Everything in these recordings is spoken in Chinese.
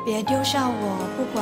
别丢下我不管。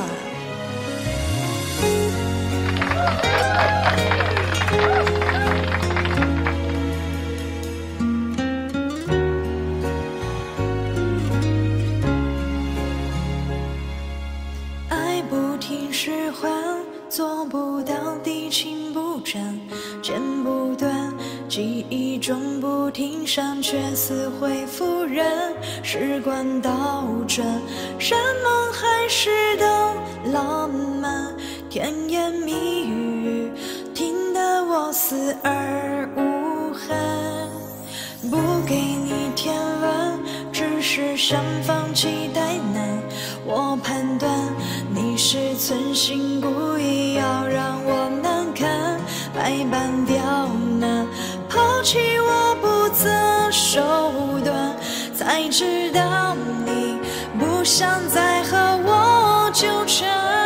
爱不听使唤，做不到地情不沾，剪不断，记忆中不停闪，却似会复燃。时光倒转，山盟海誓的浪漫，甜言蜜语听得我死而无憾。不给你天文，只是想放弃太难。我判断你是存心故意要让我难堪，百般刁难，抛弃我不择手段，才知道你不想再和我纠缠。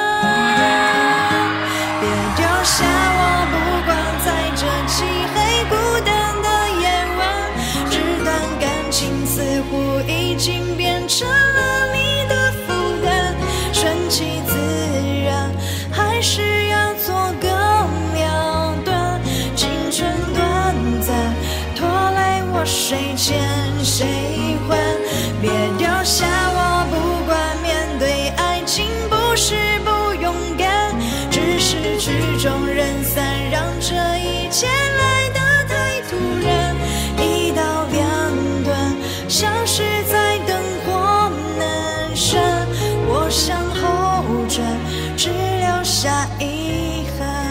别丢下我不管，在这漆黑孤单的夜晚，这段感情似乎已经变成了你的负担，顺其自然，还是要做个了断。青春短暂，拖累我谁欠谁还？别丢下我不管，面对爱情不是不勇敢，只是曲终人散，让这一切来得太突然。一刀两断，消失在灯火阑珊，我向后转，只留下遗憾。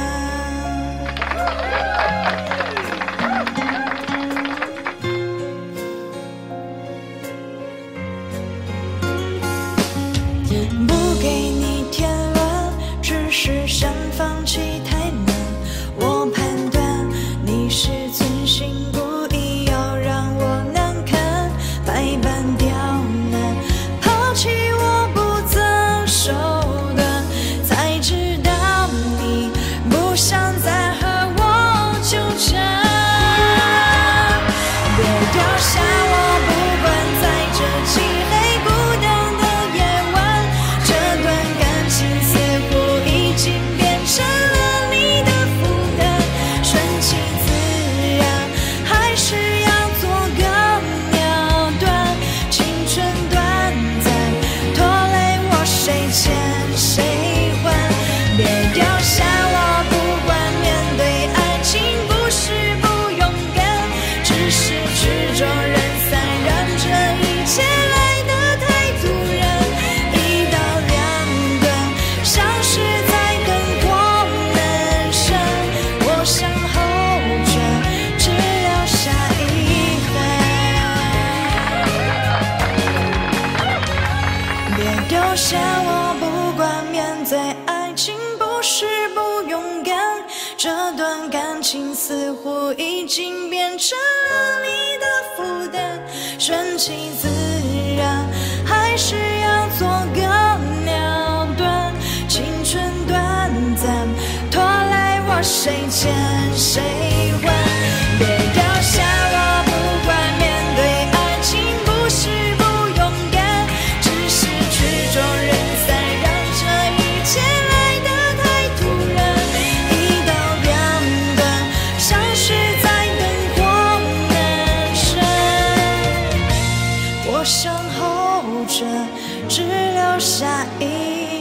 不给你天文，只是想放弃太难。我判断你是存心故意要让我难堪，百般刁难，抛弃我不择手段，才知道你不想再和我纠缠。别丢下我不管，在这漆黑孤单的夜晚，这段感情似乎已经变成了你的负担，顺其自然，还是要做个了断。青春短暂，拖累我谁欠谁还？别丢下我不管，面对爱情不是不勇敢，只是曲终人散，让这一切来得太突然。一刀两断，消失在灯火阑珊，我向后转，只留下遗憾。别丢下我不管，面对爱情不是不勇敢，这段感情似乎已经变成了你的负担，顺其自然，还是要做个了断。青春短暂，拖累我谁欠谁还？别丢下我不管，面对爱情不是不勇敢，只是曲终人散，让这一切来得太突然。一刀两断，消失在灯火阑珊，我向后转，只留下遗憾。